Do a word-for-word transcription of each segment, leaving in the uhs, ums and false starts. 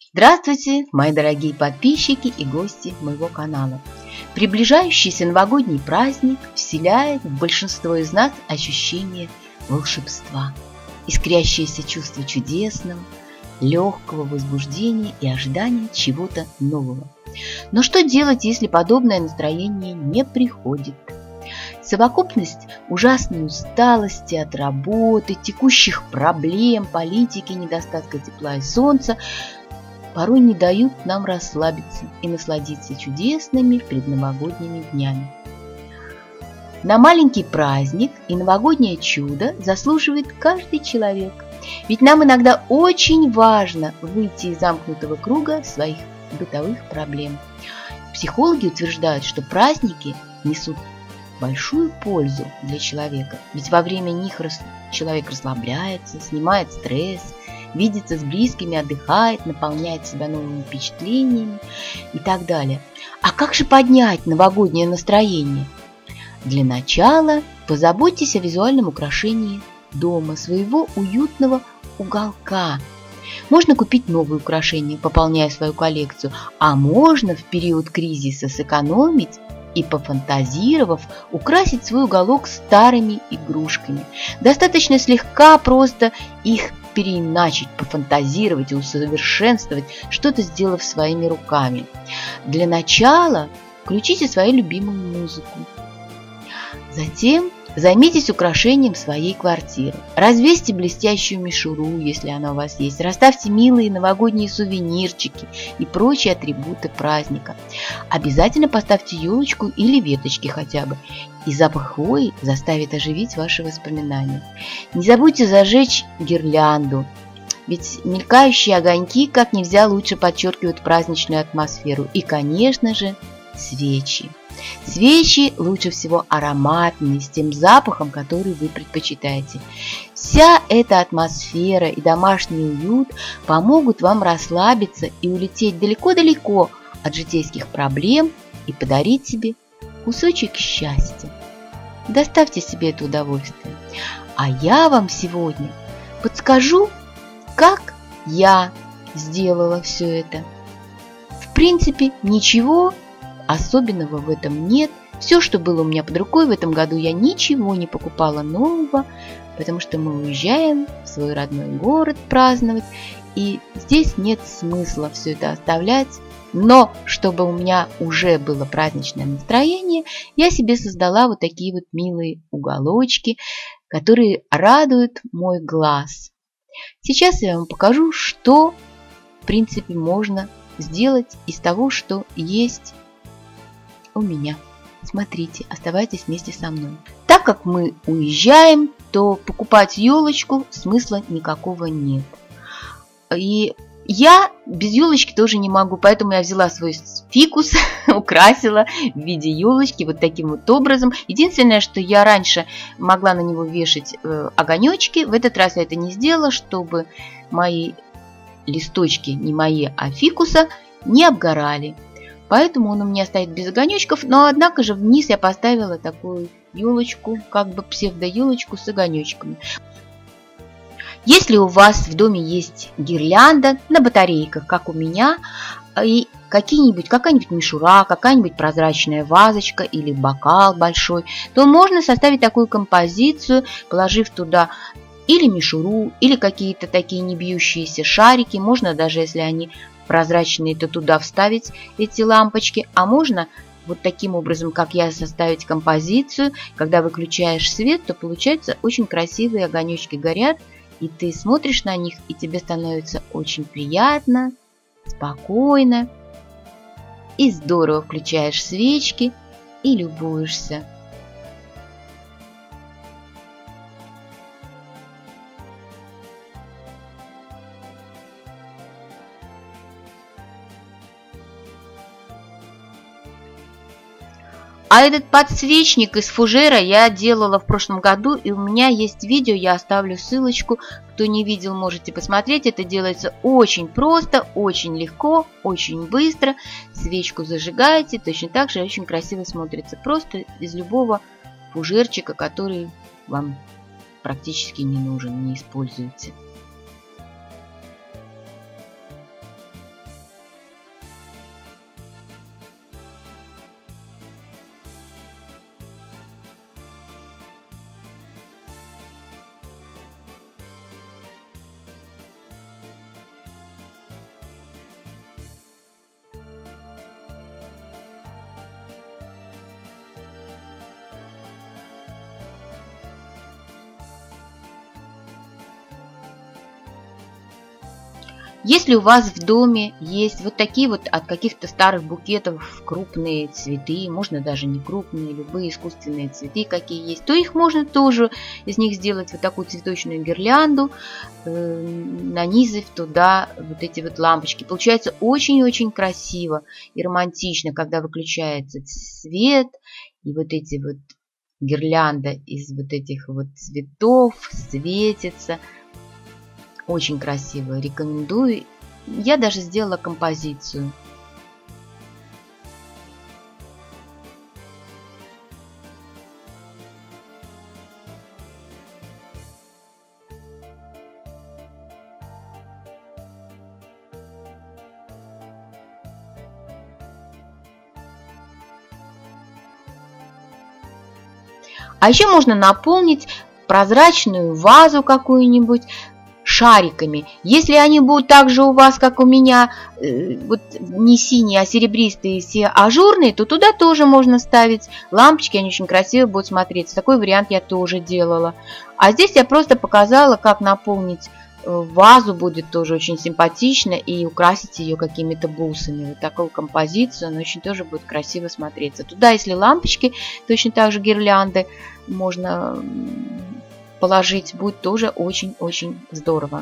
Здравствуйте, мои дорогие подписчики и гости моего канала. Приближающийся новогодний праздник вселяет в большинство из нас ощущение волшебства, искрящееся чувство чудесного, легкого возбуждения и ожидания чего-то нового. Но что делать, если подобное настроение не приходит? Совокупность ужасной усталости от работы, текущих проблем, политики, недостатка тепла и солнца порой не дают нам расслабиться и насладиться чудесными предновогодними днями. На маленький праздник и новогоднее чудо заслуживает каждый человек. Ведь нам иногда очень важно выйти из замкнутого круга своих бытовых проблем. Психологи утверждают, что праздники несут большую пользу для человека. Ведь во время них человек расслабляется, снимает стресс, видится с близкими, отдыхает, наполняет себя новыми впечатлениями и так далее. А как же поднять новогоднее настроение? Для начала позаботьтесь о визуальном украшении дома, своего уютного уголка. Можно купить новые украшения, пополняя свою коллекцию, а можно в период кризиса сэкономить и, пофантазировав, украсить свой уголок старыми игрушками. Достаточно слегка просто их переиначить, пофантазировать и усовершенствовать, что-то сделав своими руками. Для начала включите свою любимую музыку. Затем займитесь украшением своей квартиры. Развесьте блестящую мишуру, если она у вас есть. Расставьте милые новогодние сувенирчики и прочие атрибуты праздника. Обязательно поставьте елочку или веточки хотя бы. И запах хвои заставит оживить ваши воспоминания. Не забудьте зажечь гирлянду. Ведь мелькающие огоньки как нельзя лучше подчеркивают праздничную атмосферу. И, конечно же, свечи. Свечи лучше всего ароматные, с тем запахом, который вы предпочитаете. Вся эта атмосфера и домашний уют помогут вам расслабиться и улететь далеко-далеко от житейских проблем и подарить себе кусочек счастья. Доставьте себе это удовольствие. А я вам сегодня подскажу, как я сделала все это. В принципе, ничего особенного в этом нет. Все, что было у меня под рукой в этом году, я ничего не покупала нового, потому что мы уезжаем в свой родной город праздновать, и здесь нет смысла все это оставлять. Но чтобы у меня уже было праздничное настроение, я себе создала вот такие вот милые уголочки, которые радуют мой глаз. Сейчас я вам покажу, что в принципе можно сделать из того, что есть у меня. Смотрите, оставайтесь вместе со мной. Так как мы уезжаем, то покупать елочку смысла никакого нет. И я без елочки тоже не могу, поэтому я взяла свой фикус, украсила в виде елочки вот таким вот образом. Единственное, что я раньше могла на него вешать э, огонечки, в этот раз я это не сделала, чтобы мои листочки, не мои, а фикуса, не обгорали. Поэтому он у меня стоит без огонечков, но однако же вниз я поставила такую елочку, как бы псевдо-елочку с огонечками. Если у вас в доме есть гирлянда на батарейках, как у меня, и какие-нибудь, какая-нибудь мишура, какая-нибудь прозрачная вазочка или бокал большой, то можно составить такую композицию, положив туда или мишуру, или какие-то такие не бьющиеся шарики. Можно даже, если они прозрачные, то туда вставить эти лампочки, а можно вот таким образом, как я, составить композицию. Когда выключаешь свет, то получается очень красивые огонечки горят, и ты смотришь на них, и тебе становится очень приятно, спокойно, и здорово включаешь свечки и любуешься. А этот подсвечник из фужера я делала в прошлом году, и у меня есть видео, я оставлю ссылочку. Кто не видел, можете посмотреть. Это делается очень просто, очень легко, очень быстро. Свечку зажигаете, точно так же очень красиво смотрится. Просто из любого фужерчика, который вам практически не нужен, не используете. Если у вас в доме есть вот такие вот от каких-то старых букетов крупные цветы, можно даже не крупные, любые искусственные цветы, какие есть, то их можно тоже из них сделать вот такую цветочную гирлянду, э, нанизав туда вот эти вот лампочки. Получается очень-очень красиво и романтично, когда выключается свет, и вот эти вот гирлянда из вот этих вот цветов светится. Очень красиво, рекомендую. Я даже сделала композицию. А еще можно наполнить прозрачную вазу какую-нибудь шариками. Если они будут так же у вас, как у меня, э, вот не синие, а серебристые, все ажурные, то туда тоже можно ставить лампочки, они очень красиво будут смотреться. Такой вариант я тоже делала. А здесь я просто показала, как наполнить вазу, будет тоже очень симпатично, и украсить ее какими-то бусами. Вот такую композицию, она очень тоже будет красиво смотреться. Туда, если лампочки, точно так же гирлянды можно положить, будет тоже очень-очень здорово.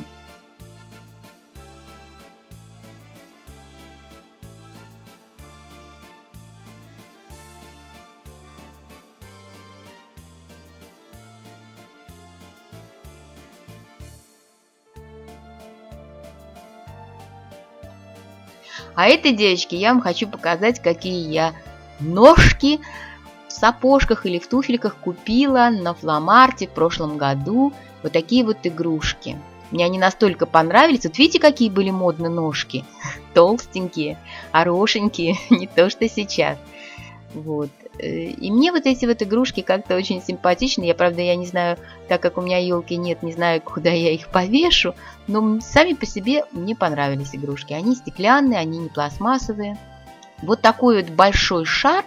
А этой девочке я вам хочу показать, какие я ножки в сапожках или в туфельках купила на фломарте в прошлом году. Вот такие вот игрушки. Мне они настолько понравились. Вот видите, какие были модные ножки? Толстенькие, хорошенькие, не то что сейчас. Вот. И мне вот эти вот игрушки как-то очень симпатичны. Я, правда, я не знаю, так как у меня елки нет, не знаю, куда я их повешу. Но сами по себе мне понравились игрушки. Они стеклянные, они не пластмассовые. Вот такой вот большой шар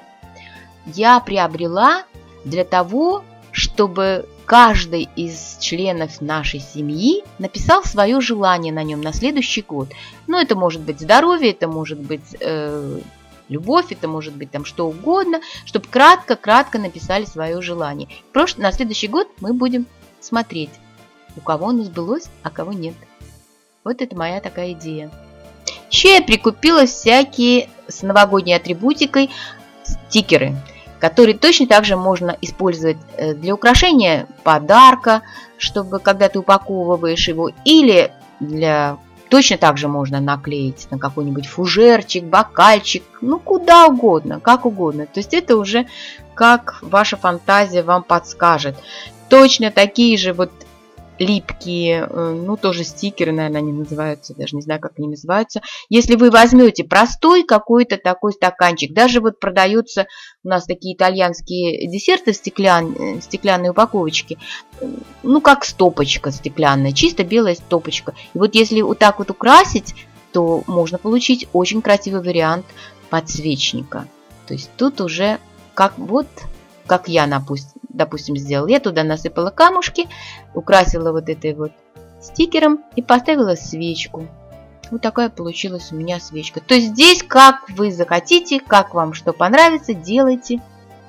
я приобрела для того, чтобы каждый из членов нашей семьи написал свое желание на нем на следующий год. Ну, это может быть здоровье, это может быть э, любовь, это может быть там что угодно, чтобы кратко-кратко написали свое желание. Прош... На следующий год мы будем смотреть, у кого оно сбылось, а кого нет. Вот это моя такая идея. Еще я прикупила всякие с новогодней атрибутикой стикеры, которые точно так же можно использовать для украшения подарка, чтобы когда ты упаковываешь его, или для точно так же можно наклеить на какой-нибудь фужерчик, бокальчик, ну куда угодно, как угодно. То есть это уже как ваша фантазия вам подскажет. Точно такие же вот липкие, ну тоже стикеры, наверное, они называются, даже не знаю, как они называются. Если вы возьмете простой какой-то такой стаканчик, даже вот продаются у нас такие итальянские десерты в стеклян, стеклянной упаковочке, ну как стопочка стеклянная, чисто белая стопочка. И вот если вот так вот украсить, то можно получить очень красивый вариант подсвечника. То есть тут уже как вот, как я, допустим, допустим, сделала. Я туда насыпала камушки, украсила вот этой вот стикером и поставила свечку. Вот такая получилась у меня свечка. То есть здесь как вы захотите, как вам что понравится, делайте.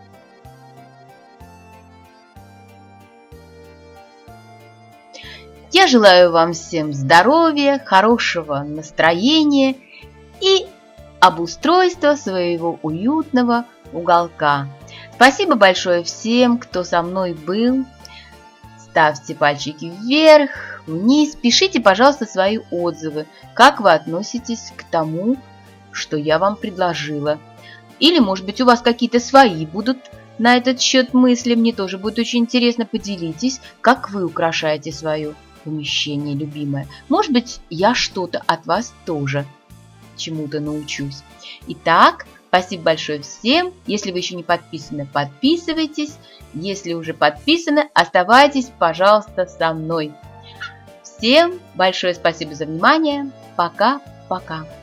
Я желаю вам всем здоровья, хорошего настроения и обустройства своего уютного уголка. Спасибо большое всем, кто со мной был. Ставьте пальчики вверх, вниз. Пишите, пожалуйста, свои отзывы. Как вы относитесь к тому, что я вам предложила. Или, может быть, у вас какие-то свои будут на этот счет мысли. Мне тоже будет очень интересно. Поделитесь, как вы украшаете свое помещение любимое. Может быть, я что-то от вас тоже чему-то научусь. Итак, спасибо большое всем. Если вы еще не подписаны, подписывайтесь. Если уже подписаны, оставайтесь, пожалуйста, со мной. Всем большое спасибо за внимание. Пока-пока.